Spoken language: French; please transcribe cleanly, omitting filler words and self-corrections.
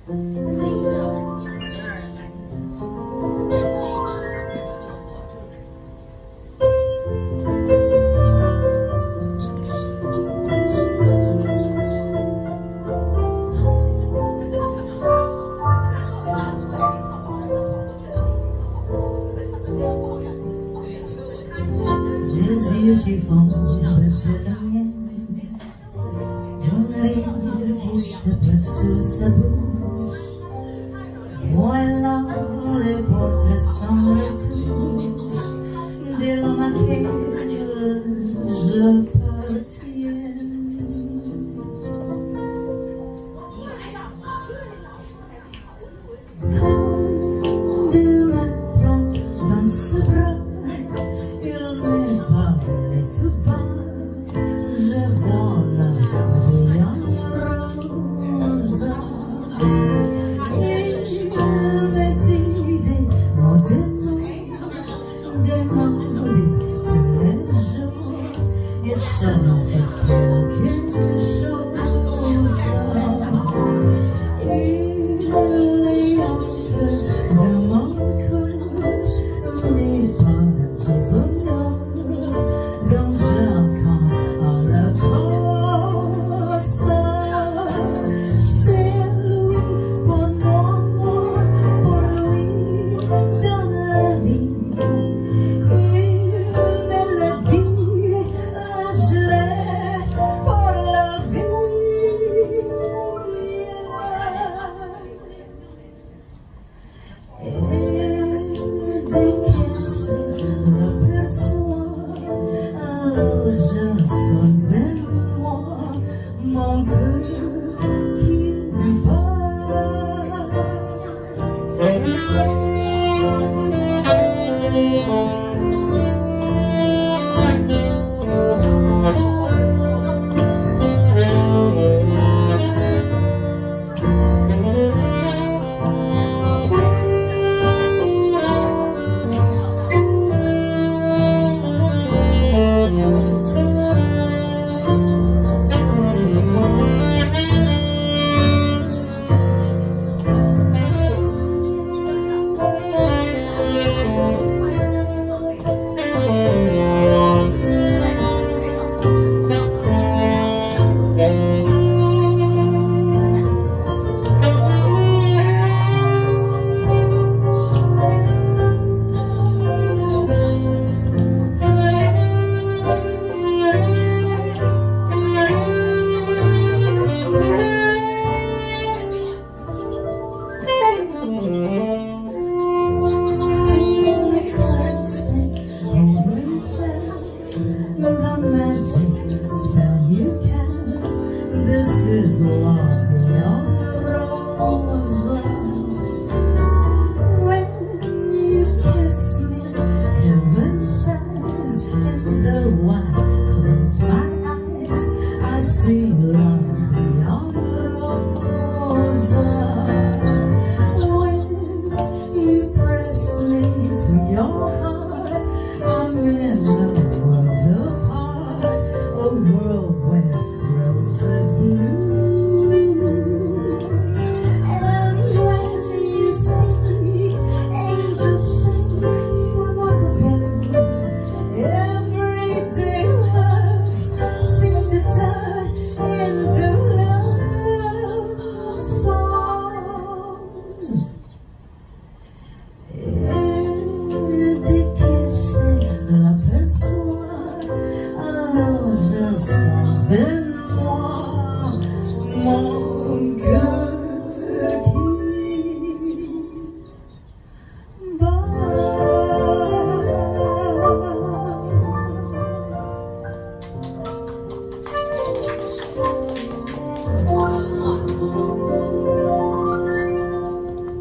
Qui font passer la mienne, un rire qui se pète sur sa bouche, voilà les portraits sans retouche de l'homme à qui je partirai. Quand il me prend dans ses bras, il me parle tout bas, je vois la vie en rose. Il me dit des mots tous les jours. Il s'en fait quelque chose. Il est entre de mon cœur, n'est pas bonheur. Donc j'accorde à la force. C'est lui pour moi, moi pour lui dans la vie. Il me l'a dit, lâcherai pour la vie. Et dès que je l'aperçois, alors je sens en moi mon cœur qui bat. The magic spell you cast, this is love beyond the rose. When you kiss me, heaven sighs, and though I close my eyes, I see love beyond the rose. When you press me to your heart, I'm in the world apart, a world where roses bloom. And when you speak, angels sing from up above. Everyday words seem to turn into love songs. Dès que je l'aperçois, alors je sens en moi mon cœur qui bat.